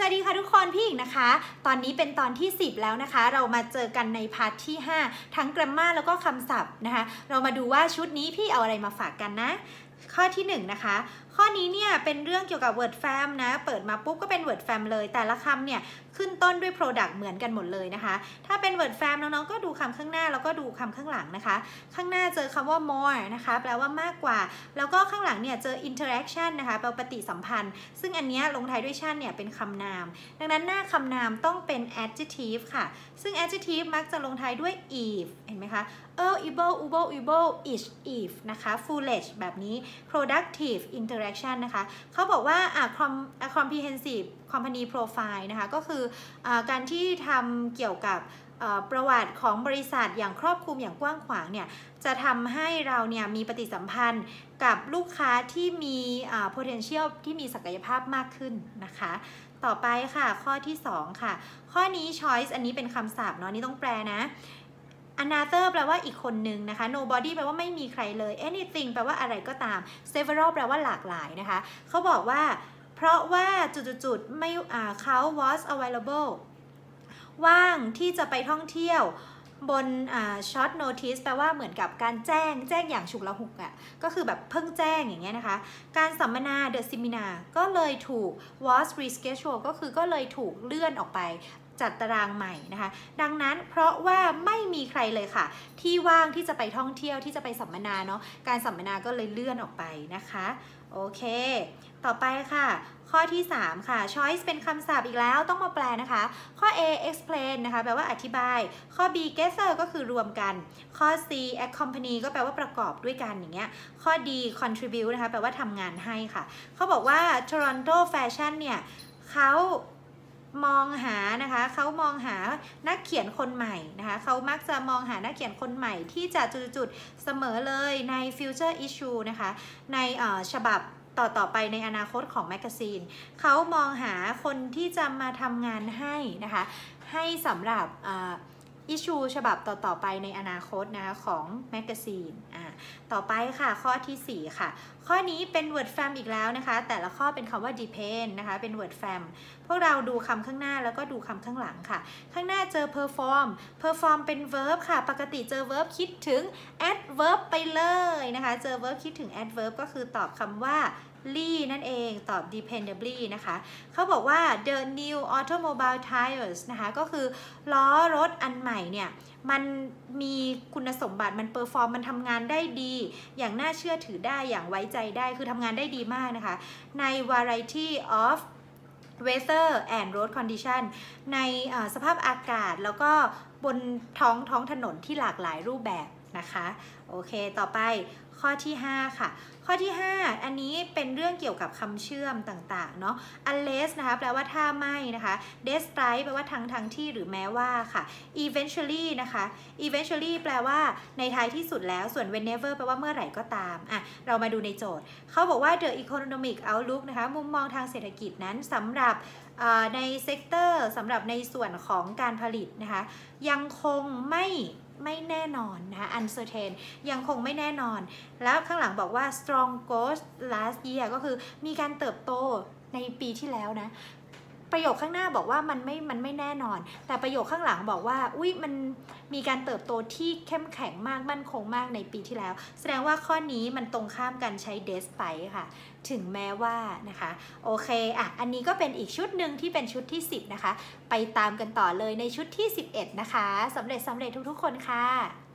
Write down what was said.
วัสดีค่ะทุกคนพี่อีกนะคะตอนนี้เป็นตอนที่10แล้วนะคะเรามาเจอกันในพาร์ทที่5ทั้ง grammar แล้วก็คำศัพท์นะคะเรามาดูว่าชุดนี้พี่เอาอะไรมาฝากกันนะข้อที่1นะคะข้อนี้เนี่ยเป็นเรื่องเกี่ยวกับ word fam นะเปิดมาปุ๊บก็เป็น word fam เลยแต่ละคำเนี่ยขึ้นต้นด้วย product เหมือนกันหมดเลยนะคะถ้าเป็น word fam น้องๆก็ดูคำข้างหน้าแล้วก็ดูคำข้างหลังนะคะข้างหน้าเจอคำว่า more นะคะแปลว่ามากกว่าแล้วก็ข้างหลังเนี่ยเจอ interaction นะคะแปลปฏิสัมพันธ์ซึ่งอันนี้ลงท้ายด้วย tion เนี่ยเป็นคำนามดังนั้นหน้าคำนามต้องเป็น adjective ค่ะซึ่ง adjective มักจะลงท้ายด้วย if เห็นไหมคะable able is if นะคะ foolish แบบนี้ productive interaction นะคะเขาบอกว่าcomprehensive company profile นะคะก็คือการที่ทำเกี่ยวกับประวัติของบริษัทอย่างครอบคลุมอย่างกว้างขวางเนี่ยจะทำให้เราเนี่ยมีปฏิสัมพันธ์กับลูกค้าที่มีpotential ที่มีศักยภาพมากขึ้นนะคะต่อไปค่ะข้อที่2ค่ะข้อนี้ choice อันนี้เป็นคำศัพท์เนาะนี่ต้องแปลนะ another แปลว่าอีกคนนึงนะคะ nobody แปลว่าไม่มีใครเลย anything แปลว่าอะไรก็ตาม several แปลว่าหลากหลายนะคะเขาบอกว่าเพราะว่าจุดๆไม่เขา was available ว่างที่จะไปท่องเที่ยวบนshort notice แปลว่าเหมือนกับการแจ้งอย่างฉุกละหุกก็คือแบบเพิ่งแจ้งอย่างเงี้ยนะคะการสัมมนา the seminar ก็เลยถูก was rescheduled ก็คือก็เลยถูกเลื่อนออกไปจัดตารางใหม่นะคะดังนั้นเพราะว่าไม่มีใครเลยค่ะที่ว่างที่จะไปท่องเที่ยวที่จะไปสัมมนาเนาะการสัมมนาก็เลยเลื่อนออกไปนะคะโอเคต่อไปค่ะข้อที่3ค่ะ choice เป็นคำศัพท์อีกแล้วต้องมาแปลนะคะข้อ A explain นะคะแปลว่าอธิบายข้อ B gather ก็คือรวมกันข้อ C accompany ก็แปลว่าประกอบด้วยกันอย่างเงี้ยข้อ D contribute นะคะแปลว่าทำงานให้ค่ะเขาบอกว่า Toronto Fashion เนี่ยเขามองหานะคะเขามองหานักเขียนคนใหม่นะคะเขามักจะมองหานักเขียนคนใหม่ที่จะจุดๆเสมอเลยใน future issue นะคะในฉบับต่อไปในอนาคตของแมกกาซีนเขามองหาคนที่จะมาทำงานให้นะคะให้สำหรับอิชชูฉบับต่อไปในอนาคตนะคะของแมกกาซีนต่อไปค่ะข้อที่4ค่ะข้อนี้เป็น word fam อีกแล้วนะคะแต่ละข้อเป็นคำว่า depend นะคะเป็น word fam พวกเราดูคำข้างหน้าแล้วก็ดูคำข้างหลังค่ะข้างหน้าเจอ perform เป็น verb ค่ะปกติเจอ verb คิดถึง adverb ไปเลยนะคะเจอ verb คิดถึง adverb ก็คือตอบคำว่านั่นเองตอบ dependably นะคะเขาบอกว่า the new automobile tires นะคะก็คือล้อรถอันใหม่เนี่ยมันมีคุณสมบัติมันเปอร์ฟอร์มมันทำงานได้ดีอย่างน่าเชื่อถือได้อย่างไว้ใจได้คือทำงานได้ดีมากนะคะใน variety of weather and road condition ในสภาพอากาศแล้วก็บนท้องถนนที่หลากหลายรูปแบบนะคะโอเคต่อไปข้อที่5ค่ะข้อที่5อันนี้เป็นเรื่องเกี่ยวกับคำเชื่อมต่างๆเนาะ unless นะคะแปลว่าถ้าไม่นะคะ despite แปลว่าทั้งที่หรือแม้ว่าค่ะ eventually นะคะ eventually แปลว่าในท้ายที่สุดแล้วส่วน whenever แปลว่าเมื่อไหร่ก็ตามเรามาดูในโจทย์เขาบอกว่า the economic outlook นะคะมุมมองทางเศรษฐกิจนั้นสำหรับในเซกเตอร์สำหรับในส่วนของการผลิตนะคะยังคงไม่แน่นอนนะคะ uncertain ยังคงไม่แน่นอนแล้วข้างหลังบอกว่า strong growth last year ก็คือมีการเติบโตในปีที่แล้วนะประโยคข้างหน้าบอกว่ามันไม่แน่นอนแต่ประโยคข้างหลังบอกว่ามันมีการเติบโตที่เข้มแข็งมากมั่นคงมากในปีที่แล้วแสดงว่าข้อนี้มันตรงข้ามกันใช้ despite ค่ะถึงแม้ว่านะคะโอเคอันนี้ก็เป็นอีกชุดหนึ่งที่เป็นชุดที่10นะคะไปตามกันต่อเลยในชุดที่11นะคะสำเร็จทุกๆคนค่ะ